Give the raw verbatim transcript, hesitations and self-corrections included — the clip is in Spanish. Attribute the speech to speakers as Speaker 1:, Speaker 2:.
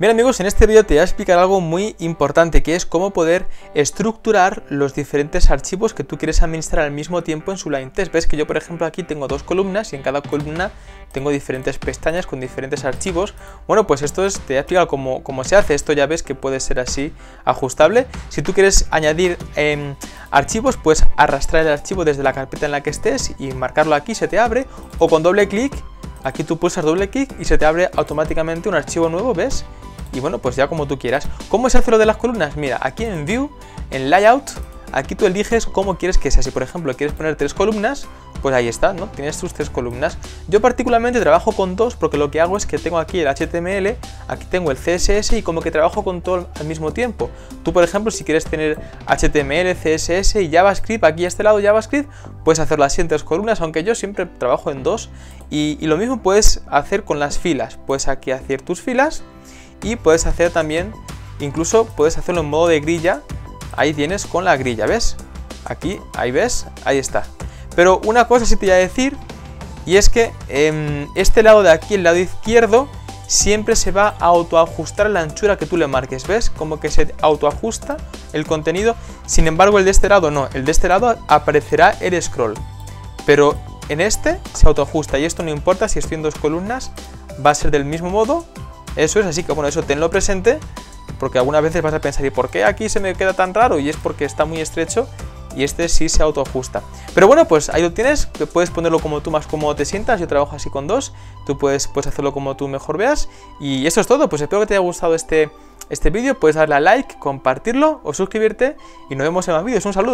Speaker 1: Bien amigos, en este vídeo te voy a explicar algo muy importante, que es cómo poder estructurar los diferentes archivos que tú quieres administrar al mismo tiempo en Sublime Text. Ves que yo, por ejemplo, aquí tengo dos columnas y en cada columna tengo diferentes pestañas con diferentes archivos. Bueno, pues esto es, te voy a explicar cómo, cómo se hace. Esto ya ves que puede ser así ajustable. Si tú quieres añadir eh, archivos, puedes arrastrar el archivo desde la carpeta en la que estés y marcarlo aquí, se te abre, o con doble clic, aquí tú pulsas doble clic y se te abre automáticamente un archivo nuevo, ¿ves? Y bueno, pues ya como tú quieras. ¿Cómo se hace lo de las columnas? Mira, aquí en View, en Layout, aquí tú eliges cómo quieres que sea. Si por ejemplo quieres poner tres columnas, pues ahí está, ¿no? Tienes tus tres columnas. Yo particularmente trabajo con dos porque lo que hago es que tengo aquí el H T M L, aquí tengo el C S S y como que trabajo con todo al mismo tiempo. Tú, por ejemplo, si quieres tener H T M L, C S S y JavaScript, aquí a este lado JavaScript, puedes hacerlo así en tres columnas, aunque yo siempre trabajo en dos. Y, y lo mismo puedes hacer con las filas. Puedes aquí hacer tus filas. Y puedes hacer también, incluso puedes hacerlo en modo de grilla. Ahí tienes con la grilla, ¿ves? Aquí, ahí ves, ahí está. Pero una cosa sí te voy a decir, y es que eh, este lado de aquí, el lado izquierdo, siempre se va a autoajustar la anchura que tú le marques, ¿ves? Como que se autoajusta el contenido. Sin embargo, el de este lado no, el de este lado aparecerá el scroll. Pero en este se autoajusta y esto no importa si estoy en dos columnas, va a ser del mismo modo. Eso es, así que bueno, eso tenlo presente, porque algunas veces vas a pensar, ¿y por qué aquí se me queda tan raro? Y es porque está muy estrecho y este sí se autoajusta. Pero bueno, pues ahí lo tienes, que puedes ponerlo como tú más cómodo te sientas. Yo trabajo así con dos, tú puedes, puedes hacerlo como tú mejor veas. Y eso es todo, pues espero que te haya gustado este, este vídeo. Puedes darle a like, compartirlo o suscribirte y nos vemos en más vídeos. Un saludo.